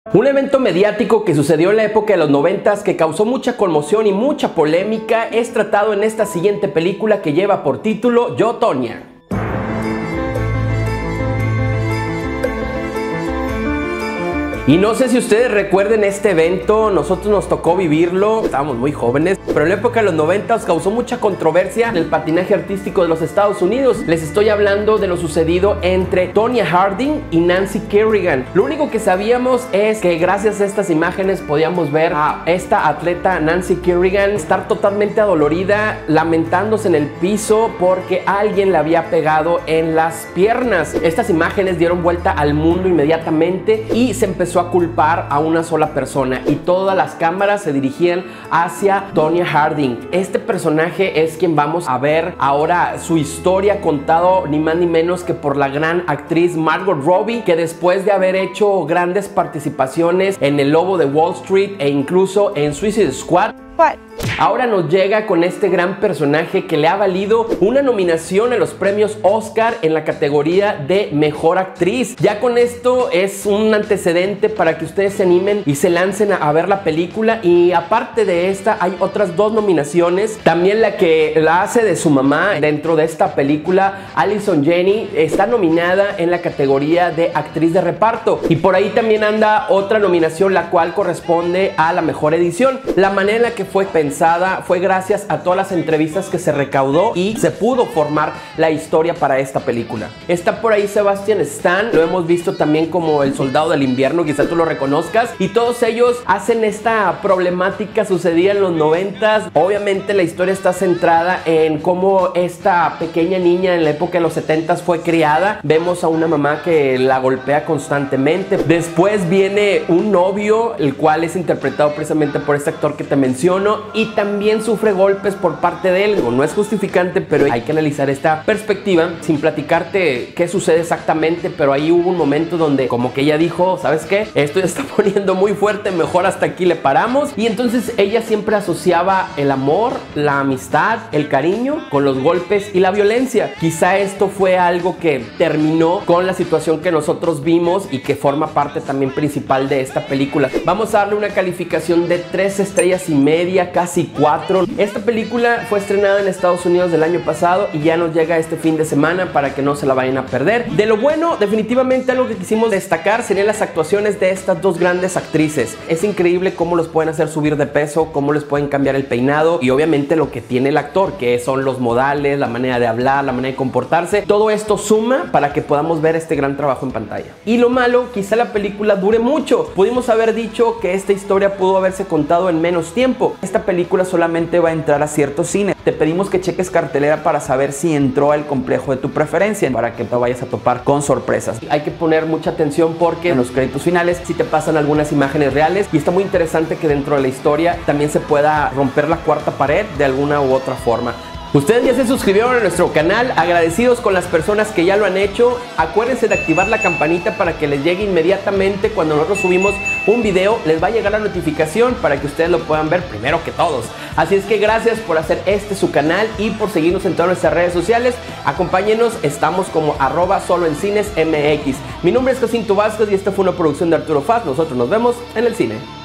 Un evento mediático que sucedió en la época de los 90s que causó mucha conmoción y mucha polémica es tratado en esta siguiente película que lleva por título Yo, Tonya. Y no sé si ustedes recuerden este evento, nosotros nos tocó vivirlo, estábamos muy jóvenes, pero en la época de los 90 causó mucha controversia en el patinaje artístico de los Estados Unidos. Les estoy hablando de lo sucedido entre Tonya Harding y Nancy Kerrigan. Lo único que sabíamos es que gracias a estas imágenes podíamos ver a esta atleta Nancy Kerrigan estar totalmente adolorida, lamentándose en el piso porque alguien le había pegado en las piernas. Estas imágenes dieron vuelta al mundo inmediatamente y se empezó a culpar a una sola persona y todas las cámaras se dirigían hacia Tonya Harding. Este personaje es quien vamos a ver ahora su historia contado ni más ni menos que por la gran actriz Margot Robbie, que después de haber hecho grandes participaciones en El Lobo de Wall Street e incluso en Suicide Squad, ahora nos llega con este gran personaje que le ha valido una nominación a los premios Oscar en la categoría de Mejor Actriz. Ya con esto es un antecedente para que ustedes se animen y se lancen a ver la película. Y aparte de esta hay otras dos nominaciones. También la que la hace de su mamá dentro de esta película, Allison Janney, está nominada en la categoría de Actriz de Reparto. Y por ahí también anda otra nominación, la cual corresponde a la Mejor Edición. La manera en la que fue pensada fue gracias a todas las entrevistas que se recaudó y se pudo formar la historia para esta película. Está por ahí Sebastian Stan, lo hemos visto también como el Soldado del Invierno, quizá tú lo reconozcas, y todos ellos hacen esta problemática sucedida en los 90s. Obviamente la historia está centrada en cómo esta pequeña niña en la época de los 70s fue criada. Vemos a una mamá que la golpea constantemente. Después viene un novio, el cual es interpretado precisamente por este actor que te menciono, y también sufre golpes por parte de él. No es justificante, pero hay que analizar esta perspectiva sin platicarte qué sucede exactamente, pero ahí hubo un momento donde como que ella dijo, ¿sabes qué? Esto ya está poniendo muy fuerte, mejor hasta aquí le paramos. Y entonces ella siempre asociaba el amor, la amistad, el cariño con los golpes y la violencia. Quizá esto fue algo que terminó con la situación que nosotros vimos y que forma parte también principal de esta película. Vamos a darle una calificación de 3 estrellas y media, casi 4. Esta película fue estrenada en Estados Unidos del año pasado y ya nos llega este fin de semana para que no se la vayan a perder. De lo bueno, definitivamente algo que quisimos destacar serían las actuaciones de estas dos grandes actrices. Es increíble cómo los pueden hacer subir de peso, cómo les pueden cambiar el peinado y obviamente lo que tiene el actor, que son los modales, la manera de hablar, la manera de comportarse. Todo esto suma para que podamos ver este gran trabajo en pantalla. Y lo malo, quizá la película dure mucho. Pudimos haber dicho que esta historia pudo haberse contado en menos tiempo. Esta película solamente va a entrar a ciertos cines. Te pedimos que cheques cartelera para saber si entró al complejo de tu preferencia, para que te vayas a topar con sorpresas. Hay que poner mucha atención porque en los créditos finales sí te pasan algunas imágenes reales y está muy interesante que dentro de la historia también se pueda romper la cuarta pared de alguna u otra forma. Ustedes ya se suscribieron a nuestro canal, agradecidos con las personas que ya lo han hecho. Acuérdense de activar la campanita para que les llegue inmediatamente cuando nosotros subimos un video. Les va a llegar la notificación para que ustedes lo puedan ver primero que todos. Así es que gracias por hacer su canal y por seguirnos en todas nuestras redes sociales. Acompáñenos, estamos como @soloencinesmx. Mi nombre es Jacinto Vázquez y esta fue una producción de Arturo Faz. Nosotros nos vemos en el cine.